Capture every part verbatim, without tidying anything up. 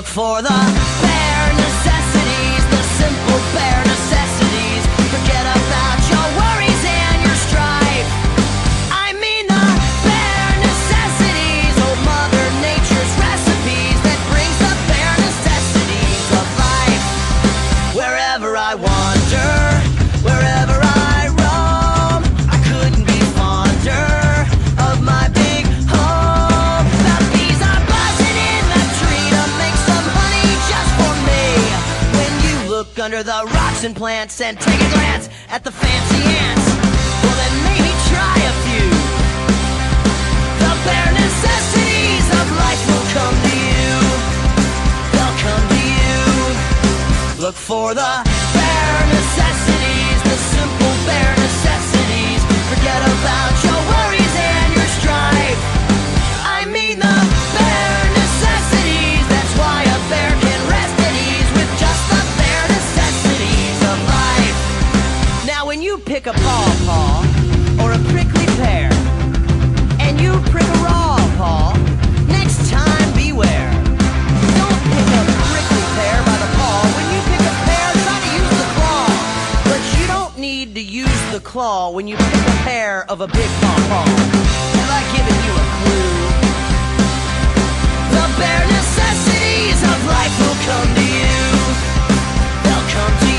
Look for the bare necessities, the simple bare necessities. Forget about your worries and your strife. I mean the bare necessities, oh Mother Nature's recipes that brings the bare necessities of life. Wherever I wander, wherever I roam, I couldn't be fonder of my big home. The bees are buzzing in the tree to make some honey just for me. When you look under the rocks and plants and take a glance at the fancy ants, well then maybe try a few. The bare necessities of life will come to you. They'll come to you. Look for the bare necessities, the simple bare necessities. Forget about your worries and your strife. I mean the bare necessities. That's why a bear can rest at ease with just the bare necessities of life. Now when you pick a pawpaw or a prickly pear and you prick a raw paw, next time beware. Don't pick a prickly pear by the paw. When you pick a pear, try to use the claw. But you don't need to use the claw when you pick a pear of a big pawpaw. Have I given you a clue? The bare necessities of life will come to you. They'll come to you.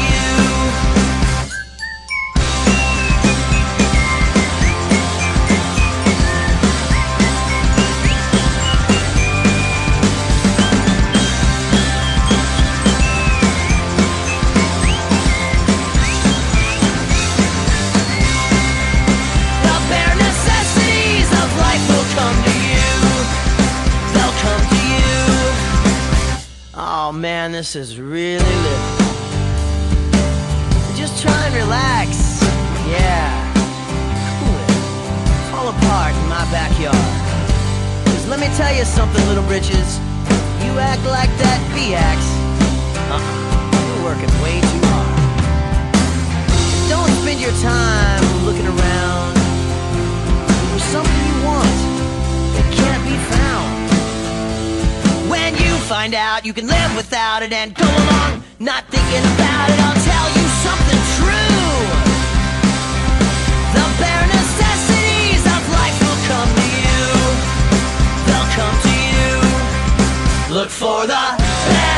The bare necessities of life will come to you. They'll come to you. Oh man, this is really lit. Just try and relax. Yeah. Cool it. Fall apart in my backyard. 'Cause let me tell you something, little britches. You act like that bee acts. Uh-uh. You're working way too hard. Don't spend your time looking around for something you want that can't be found. When you find out you can live without it and go along not thinking about it, I'll tell you something true. The bare necessities of life will come to you. They'll come to you. Look for the bare